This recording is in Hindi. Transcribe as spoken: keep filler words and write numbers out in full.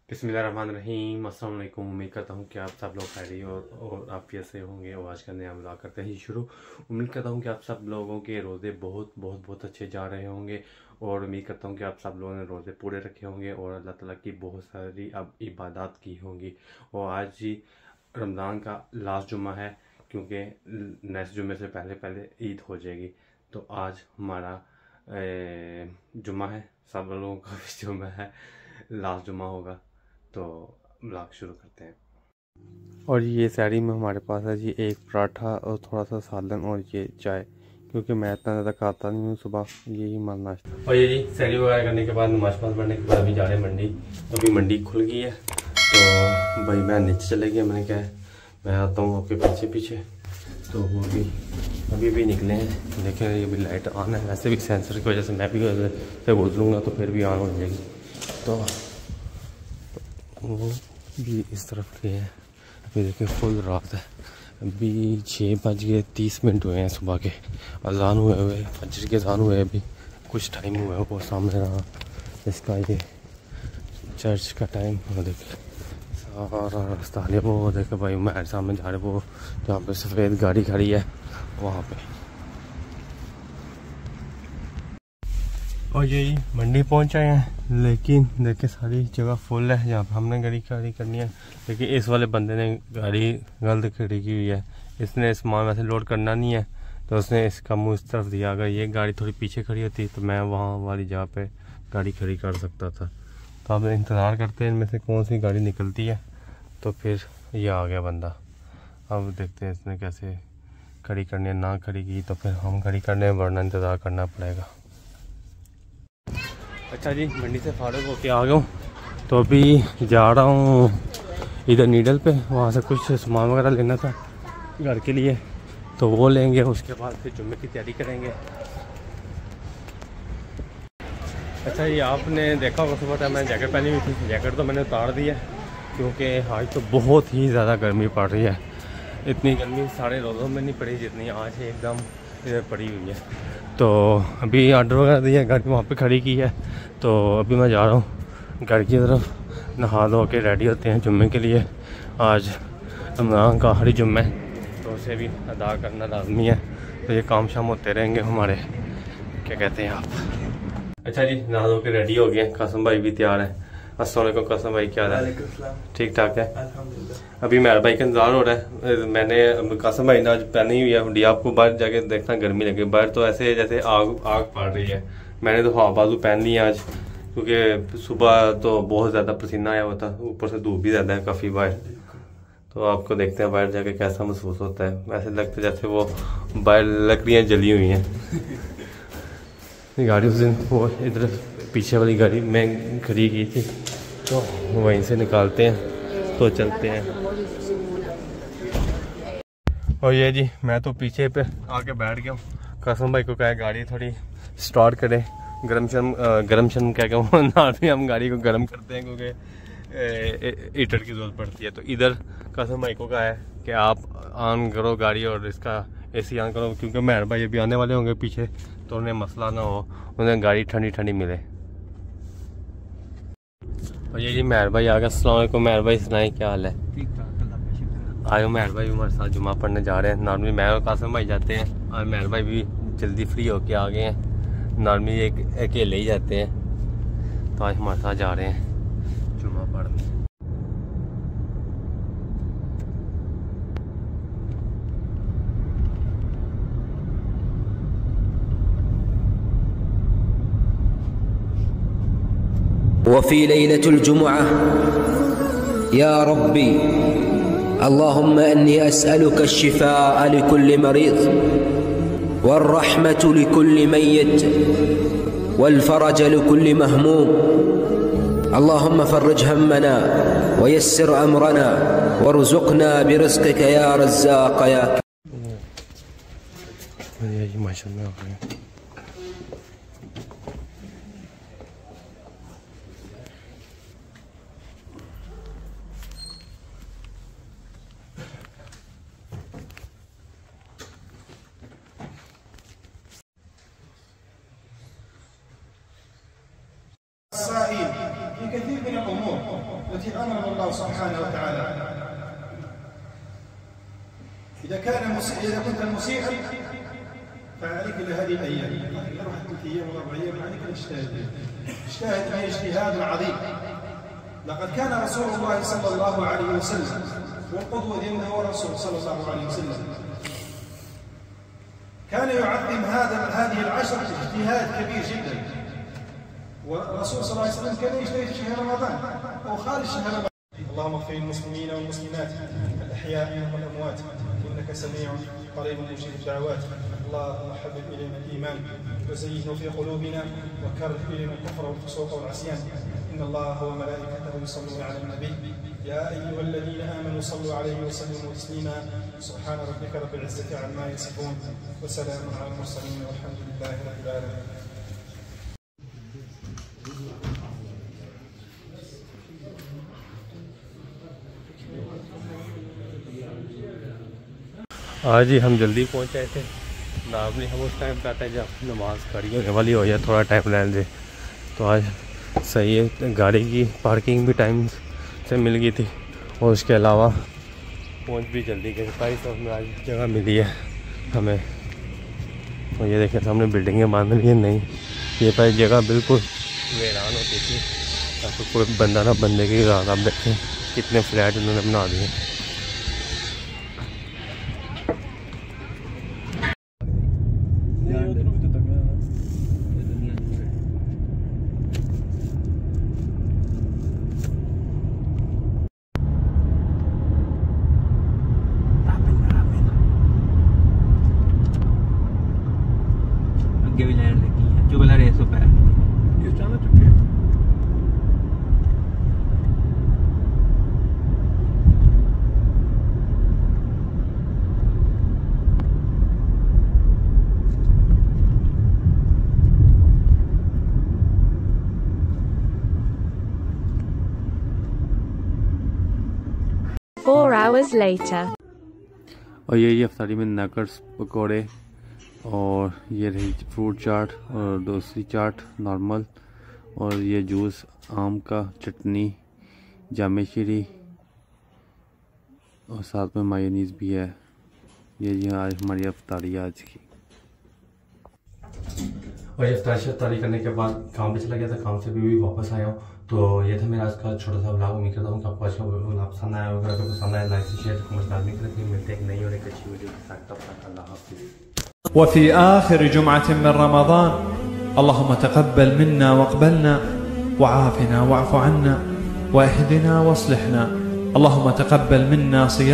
बिस्मिल्लाहिर्रहमानिर्रहीम। अस्सलाम वालेकुम। उम्मीद करता हूँ कि आप सब लोग खैरियत और, और आफियत से होंगे। और आज का नया व्लॉग करते हैं शुरू। उम्मीद करता हूँ कि आप सब लोगों के रोज़े बहुत बहुत बहुत अच्छे जा रहे होंगे और उम्मीद करता हूँ कि आप सब लोगों ने रोज़े पूरे रखे होंगे और अल्लाह ताला की बहुत सारी अब इबादत की होंगी। और आज ही रमज़ान का लास्ट जुम्मा है, क्योंकि नेक्स्ट जुम्मे से पहले पहले ईद हो जाएगी। तो आज हमारा जुम्मा है, सब लोगों का भी जुम्मा है, लास्ट जुम्मा होगा। तो ब्लॉग शुरू करते हैं। और ये सैरी में हमारे पास है जी एक पराठा और थोड़ा सा सालन और ये चाय, क्योंकि मैं इतना ज़्यादा खाता नहीं हूँ सुबह, यही हमारा नाश्ता। और ये जी सैरी वगैरह करने के बाद नमाज पास पढ़ने के बाद अभी जा रहे हैं मंडी। अभी मंडी खुल गई है तो भाई मैं नीचे चले गया, मैंने कहा मैं आता हूँ आपके पीछे पीछे। तो वो भी अभी भी निकले हैं, देखें ये भी लाइट ऑन है। वैसे भी सेंसर की वजह से मैं भी से गुजरूँगा तो फिर भी ऑन हो जाएगी। तो वो भी इस तरफ के हैं। अभी देखिए फुल रात है, अभी छः बज गए तीस मिनट हुए हैं सुबह के, अजान हुए हुए फजर के अजान हुए अभी कुछ टाइम हुआ है। वो सामने रहा इसका ये चर्च का टाइम, वो देखिए सारा रास्ता है। वो देखे भाई मेरे सामने जा रहे, वो जहाँ पे सफ़ेद गाड़ी खड़ी है वहाँ पे। और यही मंडी पहुंच आए हैं, लेकिन देखिए सारी जगह फुल है जहाँ पे हमने गाड़ी खड़ी करनी है। लेकिन इस वाले बंदे ने गाड़ी गलत खड़ी की हुई है, इसने सामान वैसे लोड करना नहीं है तो उसने इसका मुँह इस तरफ दिया। अगर ये गाड़ी थोड़ी पीछे खड़ी होती तो मैं वहाँ वाली जगह पे गाड़ी खड़ी कर सकता था। तो अब इंतज़ार करते हैं इनमें से कौन सी गाड़ी निकलती है। तो फिर ये आ गया बंदा, अब देखते हैं इसने कैसे खड़ी करनी है। ना खड़ी की तो फिर हम खड़ी करने वरना इंतज़ार करना पड़ेगा। अच्छा जी, मंडी से फारूक होके आ गया हूँ, तो अभी जा रहा हूँ इधर नीडल पे, वहाँ से कुछ सामान वगैरह लेना था घर के लिए, तो वो लेंगे। उसके बाद फिर जुम्मे की तैयारी करेंगे। अच्छा जी, आपने देखा होगा सुबह टाइम मैं जैकेट पहनी हुई थी, जैकेट तो मैंने उतार दी है क्योंकि आज तो बहुत ही ज़्यादा गर्मी पड़ रही है। इतनी गर्मी सारे रोज़ों में नहीं पड़ी जितनी आज एकदम इधर पड़ी हुई है। तो अभी ऑर्डर वगैरह दिया, गाड़ी वहाँ पे खड़ी की है, तो अभी मैं जा रहा हूँ घर की तरफ। नहा धो के रेडी होते हैं जुम्मे के लिए। आज रमज़ान का आखिरी जुम्मा है तो उसे भी अदा करना लाजमी है। तो ये काम शाम होते रहेंगे हमारे, क्या कहते हैं आप। अच्छा जी, नहा धो के रेडी हो गए, कासम भाई भी तैयार है। अस्सलाम वालेकुम कासम भाई, क्या हाल है? ठीक ठाक है अल्हम्दुलिल्लाह। अभी मेहर भाई का इंतजार हो रहा है। मैंने कासम भाई ने आज पहनी हुई है हुडी, आपको बाहर जाके देखना गर्मी लगे, बाहर तो ऐसे जैसे आग आग पड़ रही है। मैंने तो हवा बाजू पहन ली है आज, क्योंकि सुबह तो बहुत ज़्यादा पसीना आया हुआ था, ऊपर से धूप भी ज़्यादा है काफ़ी बाहर। तो आपको देखते हैं बाहर जाके कैसा महसूस होता है। वैसे लगता है जैसे वो बाहर लकड़ियाँ जली हुई हैं। गाड़ी उस दिन वो इधर पीछे वाली गाड़ी मैं खड़ी की थी, तो वहीं से निकालते हैं तो चलते हैं। और ये जी मैं तो पीछे पे आके बैठ गया हूँ। कासम भाई को कहा गाड़ी थोड़ी स्टार्ट करें, गरम शर्म गरम शर्म क्या कहूँ ना भी हम गाड़ी को गर्म करते हैं क्योंकि हीटर की ज़रूरत पड़ती है। तो इधर कासम भाई को कहा है कि आप ऑन करो गाड़ी और इसका एसी ऑन करो, क्योंकि मेहर भाई अभी आने वाले होंगे पीछे, तो उन्हें मसला ना हो, उन्हें गाड़ी ठंडी ठंडी मिले। और ये जी मेहर भाई आ गया। अस्सलाम वालेकुम मेहर भाई, सुनाए क्या हाल है? ठीक ठाक। आयो मेहर भाई हमारे साथ जुमा पढ़ने जा रहे हैं। नॉर्मली मैं और कासम भाई जाते हैं, और मेहर भाई भी जल्दी फ्री होके आ गए हैं। नॉर्मली एक अकेले ही जाते हैं, तो आज हमारे साथ जा रहे हैं जुमा पढ़ने। وفي ليلة الجمعة يا ربي اللهم أني أسألك الشفاء لكل مريض والرحمة لكل ميت والفرج لكل مهموم. اللهم فرج همنا ويسر أمرنا وارزقنا برزقك يا رزاق يا السائل في كثير من الأمور، التي أمر الله سبحانه وتعالى. إذا كان مسيء إذا كنت مسيئا فعليك لهذه الأيام، أروح ثلاث أيام وأربع أيام عليك الاجتهاد، اجتهد فيه اجتهاد عظيم. لقد كان رسول الله صلى الله عليه وسلم والقدوة ديالنا هو الرسول صلى الله عليه وسلم كان يعظم هذا هذه العشر اجتهاد كبير جدا. والرسول صلى الله عليه وسلم كان يجتهد في شهر رمضان أو خارج شهر رمضان. اللهم اغفر للمسلمين والمسلمات الأحياء منهم والأموات إنك سميع قريب مجيب الدعوات. اللهم حبب إلينا الإيمان وزينه في قلوبنا وكره إلينا الكفر والفسوق والعصيان. إن الله وملائكته يصلون على النبي يا أيها الذين آمنوا صلوا عليه وسلموا تسليما. سبحان ربك رب العزة عما يصفون وسلام على المرسلين والحمد لله رب العالمين. आज ही हम जल्दी पहुंच आए थे ना, अपनी हम उस टाइम पे आता है जब नमाज खड़ी होने वाली हो या थोड़ा टाइम लेने दे। तो आज सही है, गाड़ी की पार्किंग भी टाइम से मिल गई थी और उसके अलावा पहुंच भी जल्दी गए। पाई तो हमें आज जगह मिली है हमें। और ये देखें सामने बिल्डिंगें बांध रही है, नहीं ये पाई जगह बिल्कुल वीरान होती थी ताकि कोई बंदा ना बंदे की रात। आप देखें कितने फ्लैट उन्होंने बना दिए। अगे भी लैंड लगी है जो वाला रेस पे ये चला चुके Four hours later. और ये ये अफ्तारी में नगर्स पकौड़े और ये रही फ्रूट चाट और दूसरी चाट नॉर्मल और ये जूस आम का, चटनी, जामे शीरी और साथ में मायोनीज़ भी है। ये जी आज हमारी अफ्तारी आज की। और ये अफ्तारी शफ्तारी करने के बाद काम पे चला गया था, काम से भी, भी वापस आया हूँ। तो ये था मेरा आज का छोटा सा व्लॉग। उम्मीद करता हूँ कि आपको आज का व्लॉग पसंद आया होगा। अगर पसंद आया लाइक से शेयर कमेंट लाजमी करें। फिर मिलते हैं एक नई और एक अच्छी वीडियो के साथ, तब तक अल्लाह हाफ़िज़। وفي آخر جمعة من رمضان اللهم تقبل منا واقبلنا وعافنا واعف عنا واهدنا واصلحنا. اللهم تقبل منا صيام